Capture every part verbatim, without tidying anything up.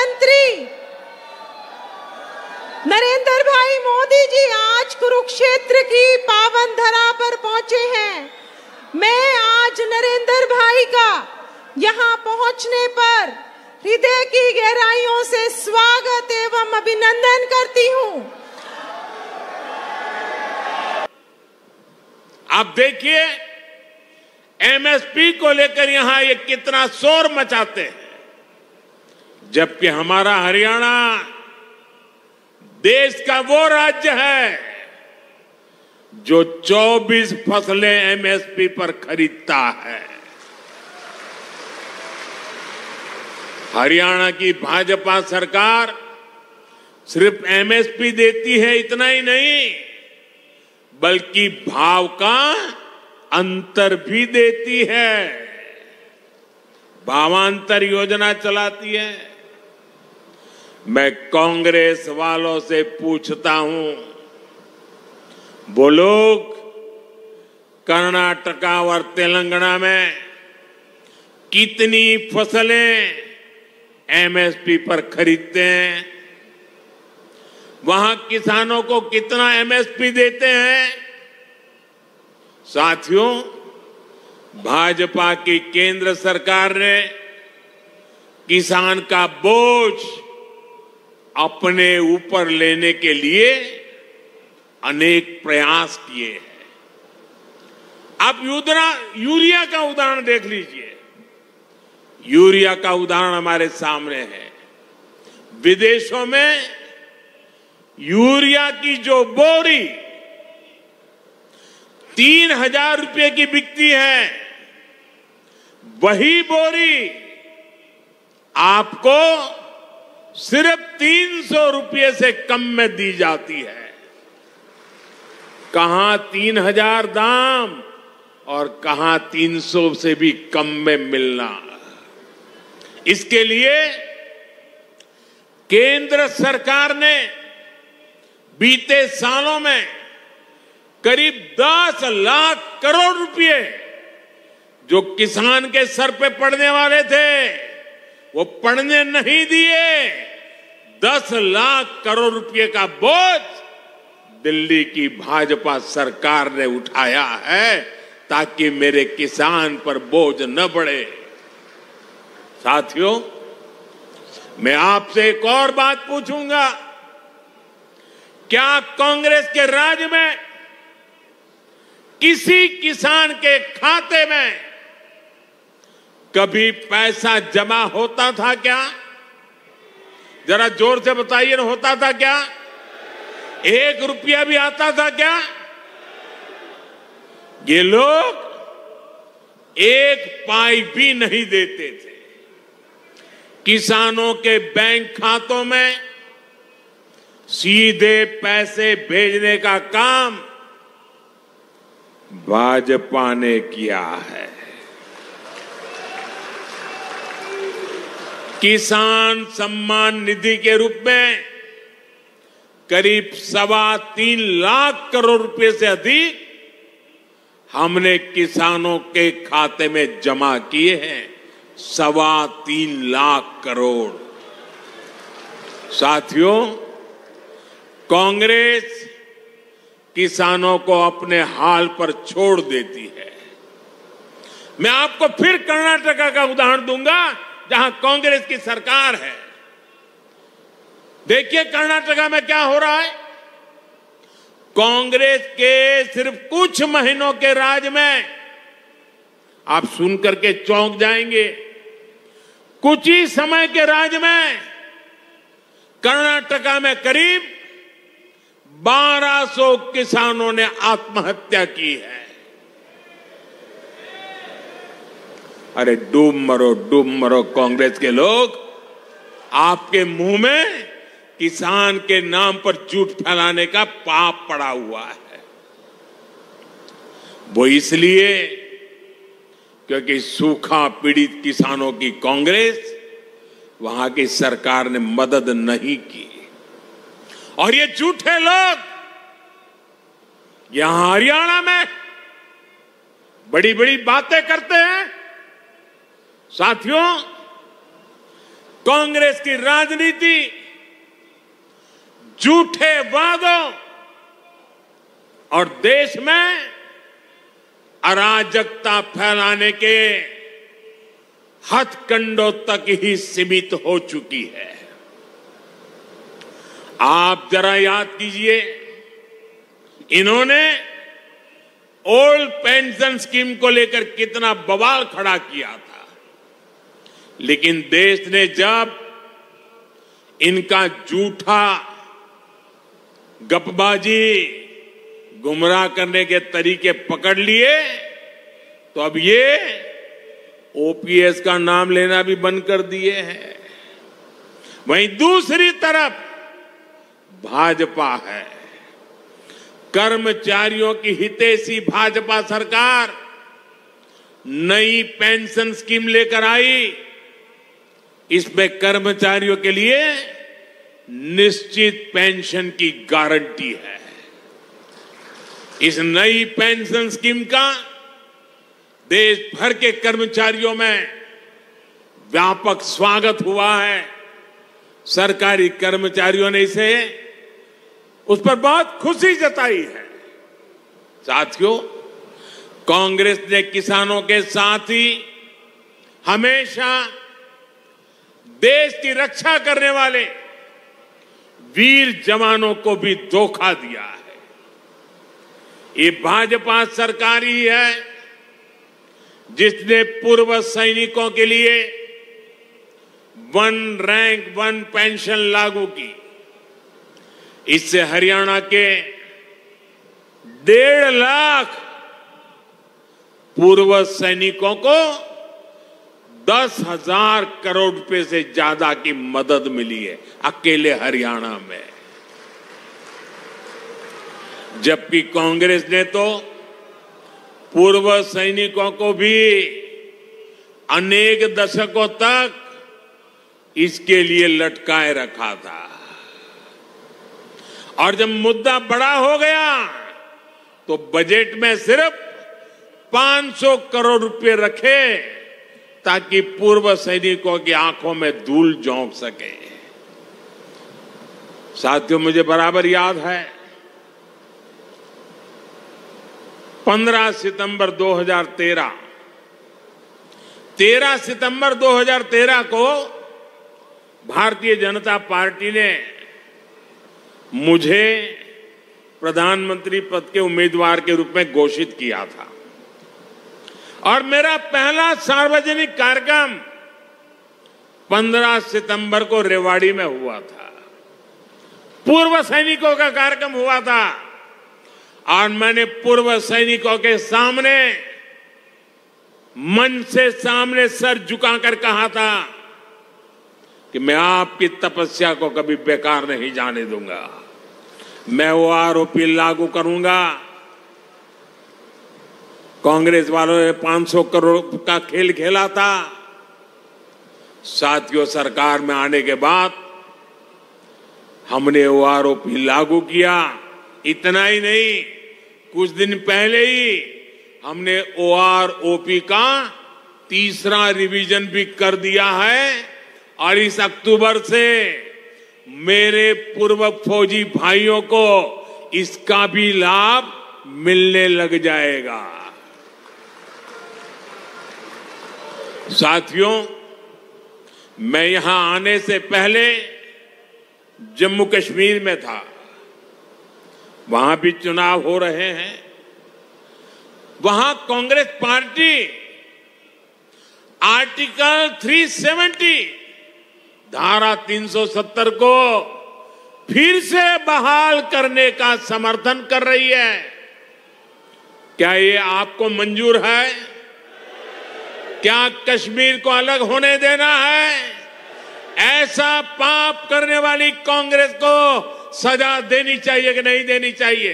प्रधानमंत्री नरेंद्र भाई मोदी जी आज कुरुक्षेत्र की पावन धरा पर पहुंचे हैं। मैं आज नरेंद्र भाई का यहां पहुंचने पर हृदय की गहराइयों से स्वागत एवं अभिनंदन करती हूं। आप देखिए एमएसपी को लेकर यहां ये कितना शोर मचाते हैं, जबकि हमारा हरियाणा देश का वो राज्य है जो चौबीस फसलें एमएसपी पर खरीदता है। हरियाणा की भाजपा सरकार सिर्फ एमएसपी देती है, इतना ही नहीं बल्कि भाव का अंतर भी देती है, भावांतर योजना चलाती है। मैं कांग्रेस वालों से पूछता हूं, वो लोग कर्नाटका और तेलंगाना में कितनी फसलें एमएसपी पर खरीदते हैं, वहां किसानों को कितना एमएसपी देते हैं। साथियों, भाजपा की केंद्र सरकार ने किसान का बोझ अपने ऊपर लेने के लिए अनेक प्रयास किए हैं। आप यूरिया का उदाहरण देख लीजिए। यूरिया का उदाहरण हमारे सामने है। विदेशों में यूरिया की जो बोरी तीन हजार रुपए की बिकती है, वही बोरी आपको सिर्फ तीन सौ रुपये से कम में दी जाती है। कहां तीन हजार दाम और कहां तीन सौ से भी कम में मिलना। इसके लिए केंद्र सरकार ने बीते सालों में करीब दस लाख करोड़ रुपए जो किसान के सर पे पड़ने वाले थे, वो पड़ने नहीं दिए। दस लाख करोड़ रुपए का बोझ दिल्ली की भाजपा सरकार ने उठाया है ताकि मेरे किसान पर बोझ न बढ़े। साथियों, मैं आपसे एक और बात पूछूंगा, क्या कांग्रेस के राज में किसी किसान के खाते में कभी पैसा जमा होता था क्या? जरा जोर से बताइए ना, होता था क्या? एक रुपया भी आता था क्या? ये लोग एक पाई भी नहीं देते थे। किसानों के बैंक खातों में सीधे पैसे भेजने का काम भाजपा ने किया है। किसान सम्मान निधि के रूप में करीब सवा तीन लाख करोड़ रुपए से अधिक हमने किसानों के खाते में जमा किए हैं। सवा तीन लाख करोड़। साथियों, कांग्रेस किसानों को अपने हाल पर छोड़ देती है। मैं आपको फिर कर्नाटका का उदाहरण दूंगा, जहां कांग्रेस की सरकार है। देखिए कर्नाटका में क्या हो रहा है। कांग्रेस के सिर्फ कुछ महीनों के राज में आप सुनकर के चौंक जाएंगे। कुछ ही समय के राज में कर्नाटका में करीब बारह सौ किसानों ने आत्महत्या की है। अरे डूब मरो, डूब मरो कांग्रेस के लोग। आपके मुंह में किसान के नाम पर झूठ फैलाने का पाप पड़ा हुआ है। वो इसलिए क्योंकि सूखा पीड़ित किसानों की कांग्रेस, वहां की सरकार ने मदद नहीं की। और ये झूठे लोग यहां हरियाणा में बड़ी बड़ी बातें करते हैं। साथियों, कांग्रेस की राजनीति झूठे वादों और देश में अराजकता फैलाने के हथकंडों तक ही सीमित हो चुकी है। आप जरा याद कीजिए, इन्होंने ओल्ड पेंशन स्कीम को लेकर कितना बवाल खड़ा किया था, लेकिन देश ने जब इनका झूठा गपबाजी गुमराह करने के तरीके पकड़ लिए तो अब ये ओपीएस का नाम लेना भी बंद कर दिए हैं। वहीं दूसरी तरफ भाजपा है। कर्मचारियों की हितैषी भाजपा सरकार नई पेंशन स्कीम लेकर आई। इसमें कर्मचारियों के लिए निश्चित पेंशन की गारंटी है। इस नई पेंशन स्कीम का देश भर के कर्मचारियों में व्यापक स्वागत हुआ है। सरकारी कर्मचारियों ने इसे उस पर बहुत खुशी जताई है। साथियों, कांग्रेस ने किसानों के साथ ही हमेशा देश की रक्षा करने वाले वीर जवानों को भी धोखा दिया है। ये भाजपा सरकार ही है जिसने पूर्व सैनिकों के लिए वन रैंक वन पेंशन लागू की। इससे हरियाणा के डेढ़ लाख पूर्व सैनिकों को दस हजार करोड़ रुपए से ज्यादा की मदद मिली है अकेले हरियाणा में। जबकि कांग्रेस ने तो पूर्व सैनिकों को भी अनेक दशकों तक इसके लिए लटकाए रखा था। और जब मुद्दा बड़ा हो गया तो बजट में सिर्फ पांच सौ करोड़ रुपए रखे ताकि पूर्व सैनिकों की आंखों में धूल झोंक सके। साथियों, मुझे बराबर याद है पंद्रह सितंबर दो हज़ार तेरह तेरह सितंबर दो हज़ार तेरह को भारतीय जनता पार्टी ने मुझे प्रधानमंत्री पद के उम्मीदवार के रूप में घोषित किया था और मेरा पहला सार्वजनिक कार्यक्रम पंद्रह सितंबर को रेवाड़ी में हुआ था। पूर्व सैनिकों का कार्यक्रम हुआ था और मैंने पूर्व सैनिकों के सामने मन से सामने सर झुकाकर कहा था कि मैं आपकी तपस्या को कभी बेकार नहीं जाने दूंगा। मैं वो आरोपी लागू करूंगा। कांग्रेस वालों ने पांच सौ करोड़ का खेल खेला था। साथियों, सरकार में आने के बाद हमने वो आरोपी लागू किया। इतना ही नहीं, कुछ दिन पहले ही हमने ओआरओपी का तीसरा रिवीजन भी कर दिया है और इस अक्टूबर से मेरे पूर्व फौजी भाइयों को इसका भी लाभ मिलने लग जाएगा। साथियों, मैं यहां आने से पहले जम्मू कश्मीर में था। वहां भी चुनाव हो रहे हैं। वहां कांग्रेस पार्टी आर्टिकल तीन सौ सत्तर धारा तीन सौ सत्तर को फिर से बहाल करने का समर्थन कर रही है। क्या ये आपको मंजूर है? क्या कश्मीर को अलग होने देना है? ऐसा पाप करने वाली कांग्रेस को सजा देनी चाहिए कि नहीं देनी चाहिए?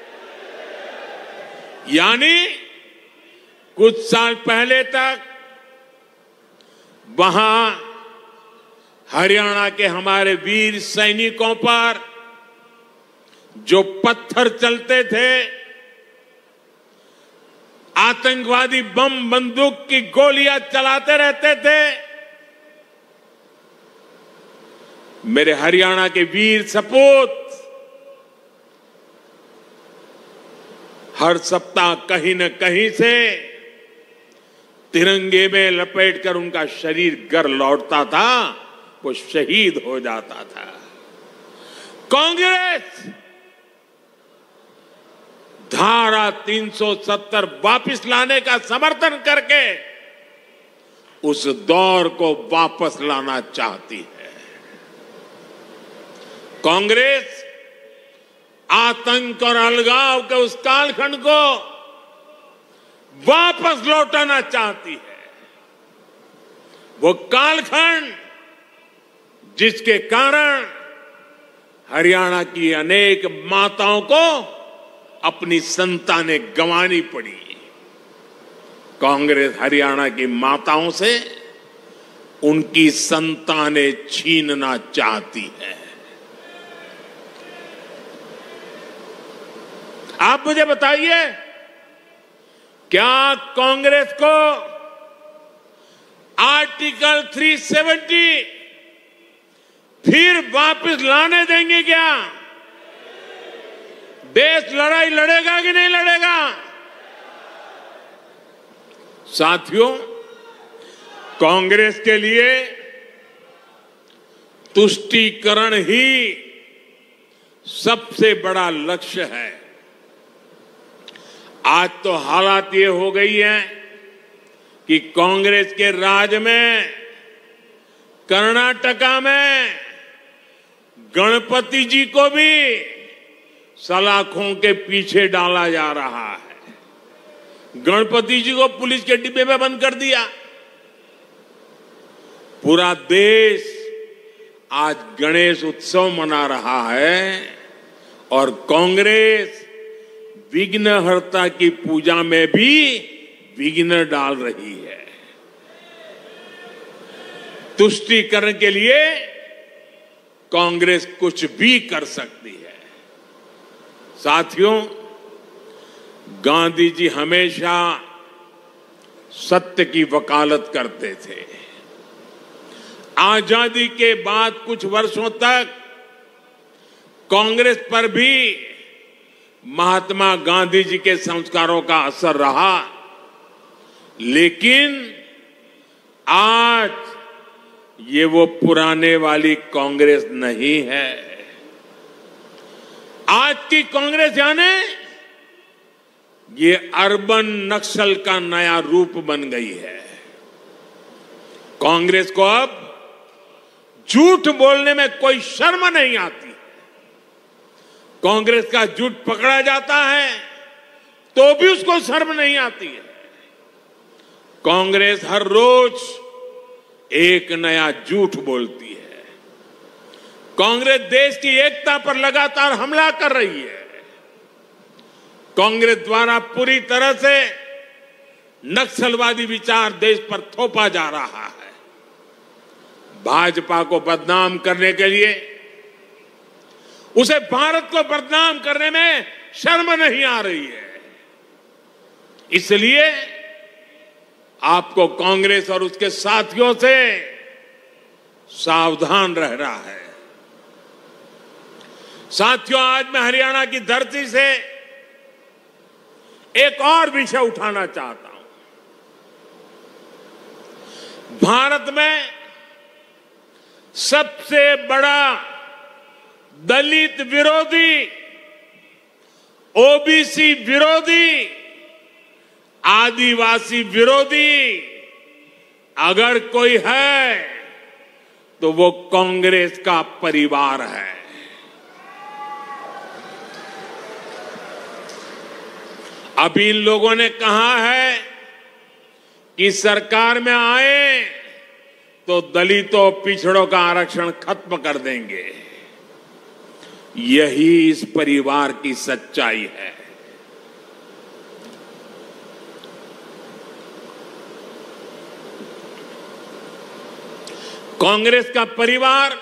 यानी कुछ साल पहले तक वहां हरियाणा के हमारे वीर सैनिकों पर जो पत्थर चलते थे, आतंकवादी बम बंदूक की गोलियां चलाते रहते थे, मेरे हरियाणा के वीर सपूत हर सप्ताह कहीं न कहीं से तिरंगे में लपेटकर उनका शरीर घर लौटता था, वो शहीद हो जाता था। कांग्रेस धारा तीन सौ सत्तर वापस लाने का समर्थन करके उस दौर को वापस लाना चाहती है। कांग्रेस आतंक और अलगाव के उस कालखंड को वापस लौटाना चाहती है। वो कालखंड जिसके कारण हरियाणा की अनेक माताओं को अपनी संतानें गंवानी पड़ी। कांग्रेस हरियाणा की माताओं से उनकी संतानें छीनना चाहती है। आप मुझे बताइए, क्या कांग्रेस को आर्टिकल तीन सौ सत्तर फिर वापस लाने देंगे क्या? देश लड़ाई लड़ेगा कि नहीं लड़ेगा? साथियों, कांग्रेस के लिए तुष्टीकरण ही सबसे बड़ा लक्ष्य है। आज तो हालात ये हो गई है कि कांग्रेस के राज में कर्नाटका में गणपति जी को भी सलाखों के पीछे डाला जा रहा है। गणपति जी को पुलिस के डिब्बे में बंद कर दिया। पूरा देश आज गणेश उत्सव मना रहा है और कांग्रेस विघ्नहर्ता की पूजा में भी विघ्न डाल रही है। तुष्टीकरण के लिए कांग्रेस कुछ भी कर सकती है। साथियों, गांधी जी हमेशा सत्य की वकालत करते थे। आजादी के बाद कुछ वर्षों तक कांग्रेस पर भी महात्मा गांधी जी के संस्कारों का असर रहा, लेकिन आज ये वो पुराने वाली कांग्रेस नहीं है। आज की कांग्रेस यानी ये अर्बन नक्सल का नया रूप बन गई है। कांग्रेस को अब झूठ बोलने में कोई शर्म नहीं आती। कांग्रेस का झूठ पकड़ा जाता है तो भी उसको शर्म नहीं आती है। कांग्रेस हर रोज एक नया झूठ बोलती है। कांग्रेस देश की एकता पर लगातार हमला कर रही है। कांग्रेस द्वारा पूरी तरह से नक्सलवादी विचार देश पर थोपा जा रहा है। भाजपा को बदनाम करने के लिए, उसे भारत को बदनाम करने में शर्म नहीं आ रही है। इसलिए आपको कांग्रेस और उसके साथियों से सावधान रहना है। साथियों, आज मैं हरियाणा की धरती से एक और विषय उठाना चाहता हूं। भारत में सबसे बड़ा दलित विरोधी, ओबीसी विरोधी, आदिवासी विरोधी अगर कोई है तो वो कांग्रेस का परिवार है। अभी इन लोगों ने कहा है कि सरकार में आए तो दलितों पिछड़ों का आरक्षण खत्म कर देंगे। यही इस परिवार की सच्चाई है। कांग्रेस का परिवार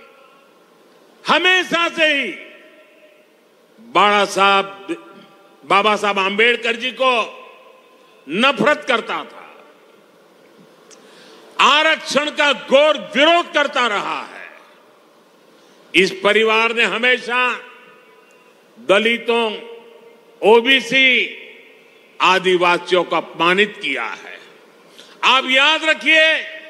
हमेशा से ही बाबा साहब बाबा साहब आंबेडकर जी को नफरत करता था, आरक्षण का घोर विरोध करता रहा है। इस परिवार ने हमेशा दलितों, ओबीसी, आदिवासियों को अपमानित किया है। आप याद रखिए,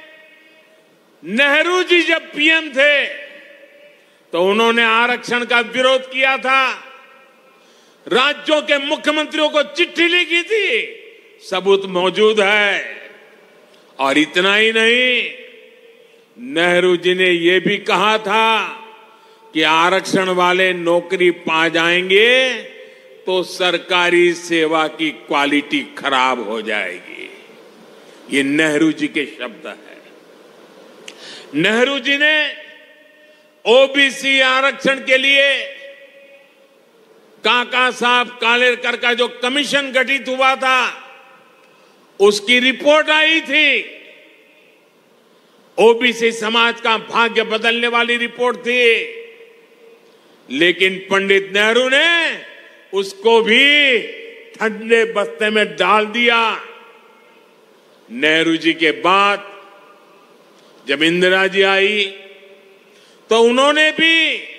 नेहरू जी जब पीएम थे तो उन्होंने आरक्षण का विरोध किया था, राज्यों के मुख्यमंत्रियों को चिट्ठी लिखी थी, सबूत मौजूद है। और इतना ही नहीं, नेहरू जी ने यह भी कहा था कि आरक्षण वाले नौकरी पा जाएंगे तो सरकारी सेवा की क्वालिटी खराब हो जाएगी। ये नेहरू जी के शब्द है। नेहरू जी ने ओबीसी आरक्षण के लिए काका साहब कालेलकर का जो कमीशन गठित हुआ था, उसकी रिपोर्ट आई थी। ओबीसी समाज का भाग्य बदलने वाली रिपोर्ट थी, लेकिन पंडित नेहरू ने उसको भी ठंडे बस्ते में डाल दिया। नेहरू जी के बाद जब इंदिरा जी आई तो उन्होंने भी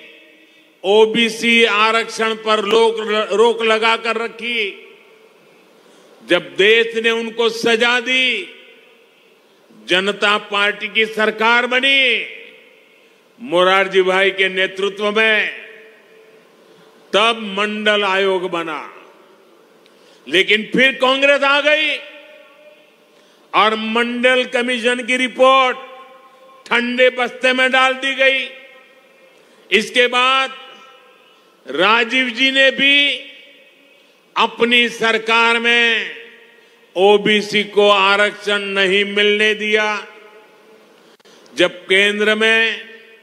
ओबीसी आरक्षण पर रोक रोक लगा कर रखी। जब देश ने उनको सजा दी, जनता पार्टी की सरकार बनी मोरारजी भाई के नेतृत्व में, तब मंडल आयोग बना। लेकिन फिर कांग्रेस आ गई और मंडल कमीशन की रिपोर्ट ठंडे बस्ते में डाल दी गई। इसके बाद राजीव जी ने भी अपनी सरकार में ओबीसी को आरक्षण नहीं मिलने दिया। जब केंद्र में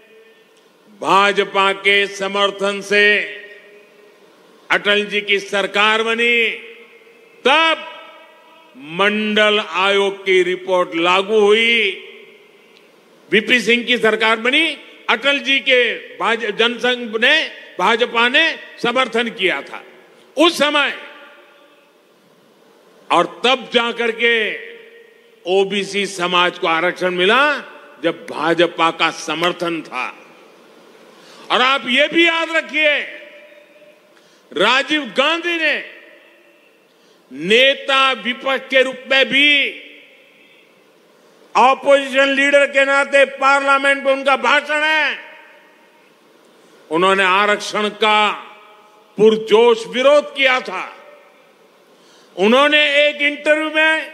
भाजपा के समर्थन से अटल जी की सरकार बनी, तब मंडल आयोग की रिपोर्ट लागू हुई। वीपी सिंह की सरकार बनी, अटल जी के जनसंघ ने, भाजपा ने समर्थन किया था उस समय, और तब जाकर के ओबीसी समाज को आरक्षण मिला जब भाजपा का समर्थन था। और आप ये भी याद रखिए, राजीव गांधी ने नेता विपक्ष के रूप में भी, ऑपोजिशन लीडर के नाते पार्लियामेंट में उनका भाषण है, उन्होंने आरक्षण का पुरजोश विरोध किया था। उन्होंने एक इंटरव्यू में,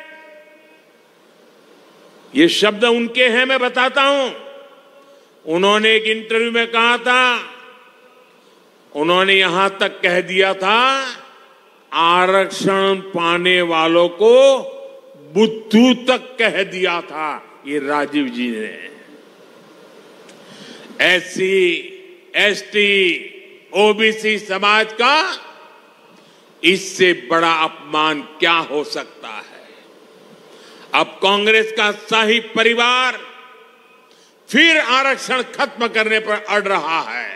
ये शब्द उनके हैं, मैं बताता हूं, उन्होंने एक इंटरव्यू में कहा था, उन्होंने यहां तक कह दिया था, आरक्षण पाने वालों को बुद्धू तक कह दिया था। ये राजीव जी ने। एससी, एसटी, ओबीसी समाज का इससे बड़ा अपमान क्या हो सकता है। अब कांग्रेस का शाही परिवार फिर आरक्षण खत्म करने पर अड़ रहा है।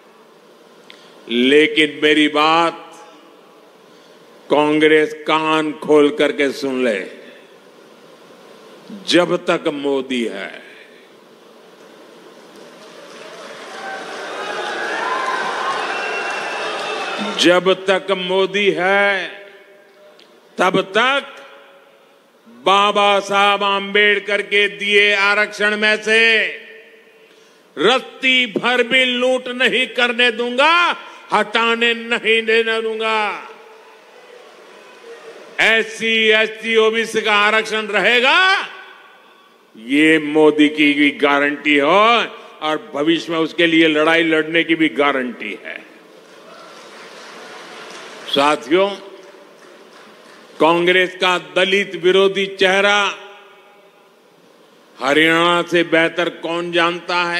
लेकिन मेरी बात कांग्रेस कान खोल करके सुन ले, जब तक मोदी है, जब तक मोदी है, तब तक बाबा साहब आंबेडकर के दिए आरक्षण में से रत्ती भर भी लूट नहीं करने दूंगा, हटाने नहीं देने दूंगा। एससी, एसटी, ओबीसी का आरक्षण रहेगा, ये मोदी की भी गारंटी हो, और भविष्य में उसके लिए लड़ाई लड़ने की भी गारंटी है। साथियों, कांग्रेस का दलित विरोधी चेहरा हरियाणा से बेहतर कौन जानता है।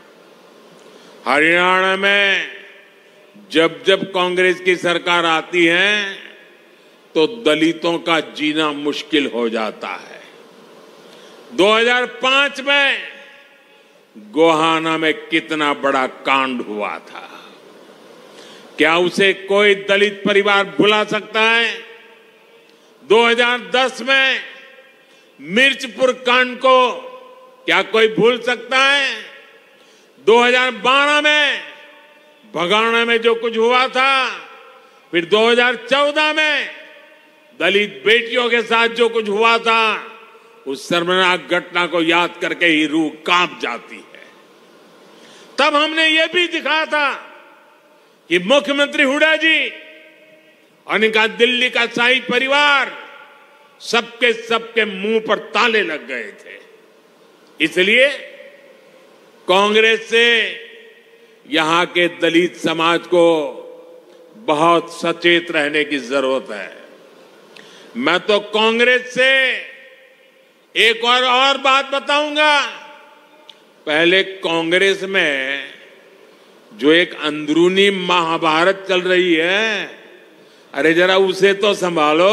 हरियाणा में जब जब कांग्रेस की सरकार आती है तो दलितों का जीना मुश्किल हो जाता है। दो हज़ार पाँच में गोहाना में कितना बड़ा कांड हुआ था, क्या उसे कोई दलित परिवार भुला सकता है? दो हज़ार दस में मिर्चपुर कांड को क्या कोई भूल सकता है? दो हज़ार बारह में भगाना में जो कुछ हुआ था, फिर दो हज़ार चौदह में दलित बेटियों के साथ जो कुछ हुआ था, उस शर्मनाक घटना को याद करके ही रूह कांप जाती है। तब हमने ये भी दिखाया था कि मुख्यमंत्री हुड्डा जी और इनका दिल्ली का शाही परिवार सबके सबके मुंह पर ताले लग गए थे। इसलिए कांग्रेस से यहां के दलित समाज को बहुत सचेत रहने की जरूरत है। मैं तो कांग्रेस से एक और और बात बताऊंगा। पहले कांग्रेस में जो एक अंदरूनी महाभारत चल रही है, अरे जरा उसे तो संभालो।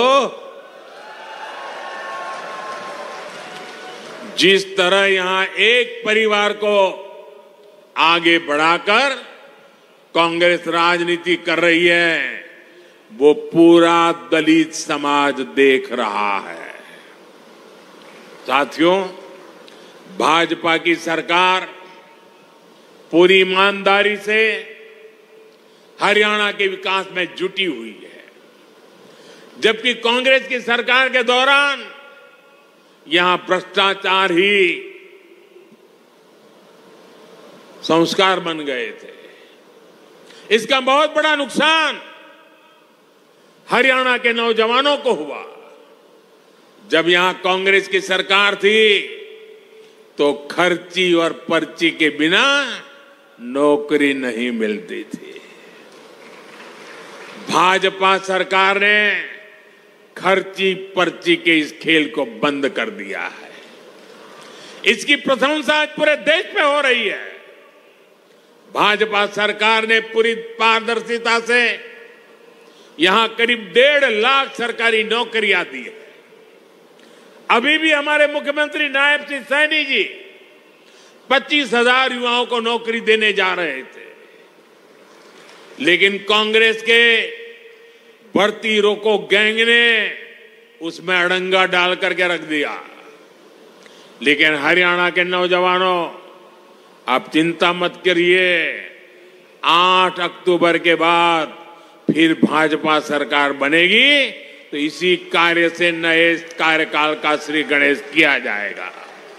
जिस तरह यहां एक परिवार को आगे बढ़ाकर कांग्रेस राजनीति कर रही है, वो पूरा दलित समाज देख रहा है। साथियों, भाजपा की सरकार पूरी ईमानदारी से हरियाणा के विकास में जुटी हुई है, जबकि कांग्रेस की सरकार के दौरान यहां भ्रष्टाचार ही संस्कार बन गए थे। इसका बहुत बड़ा नुकसान हरियाणा के नौजवानों को हुआ। जब यहां कांग्रेस की सरकार थी तो खर्ची और पर्ची के बिना नौकरी नहीं मिलती थी। भाजपा सरकार ने खर्ची पर्ची के इस खेल को बंद कर दिया है। इसकी प्रशंसा आज पूरे देश में हो रही है। भाजपा सरकार ने पूरी पारदर्शिता से यहां करीब डेढ़ लाख सरकारी नौकरियां दी है। अभी भी हमारे मुख्यमंत्री नायब सिंह सैनी जी पच्चीस हजार युवाओं को नौकरी देने जा रहे थे, लेकिन कांग्रेस के भर्ती रोको गैंग ने उसमें अड़ंगा डाल करके रख दिया। लेकिन हरियाणा के नौजवानों, आप चिंता मत करिए, आठ अक्टूबर के बाद फिर भाजपा सरकार बनेगी तो इसी कार्य से नए कार्यकाल का श्री गणेश किया जाएगा।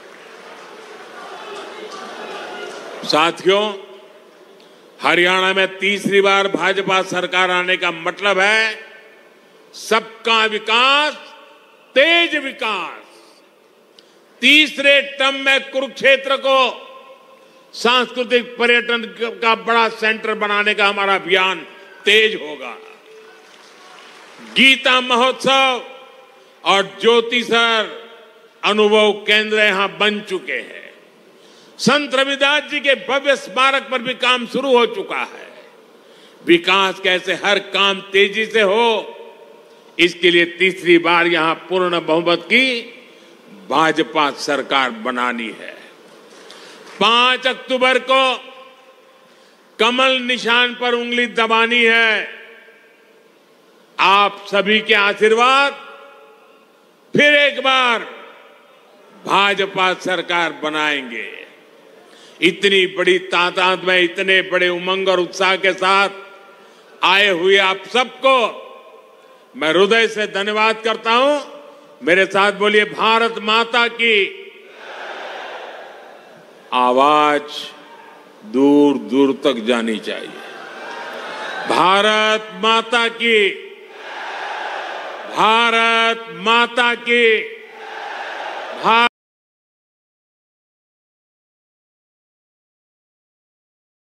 साथियों, हरियाणा में तीसरी बार भाजपा सरकार आने का मतलब है सबका विकास, तेज विकास। तीसरे टर्म में कुरुक्षेत्र को सांस्कृतिक पर्यटन का बड़ा सेंटर बनाने का हमारा अभियान तेज होगा। गीता महोत्सव और ज्योतिसर अनुभव केंद्र यहां बन चुके हैं। संत रविदास जी के भव्य स्मारक पर भी काम शुरू हो चुका है। विकास कैसे हर काम तेजी से हो, इसके लिए तीसरी बार यहां पूर्ण बहुमत की भाजपा सरकार बनानी है। पांच अक्टूबर को कमल निशान पर उंगली दबानी है। आप सभी के आशीर्वाद फिर एक बार भाजपा सरकार बनाएंगे। इतनी बड़ी तादाद में, इतने बड़े उमंग और उत्साह के साथ आए हुए आप सबको मैं हृदय से धन्यवाद करता हूं। मेरे साथ बोलिए, भारत माता की आवाज दूर दूर तक जानी चाहिए। भारत माता की, भारत माता की, भारत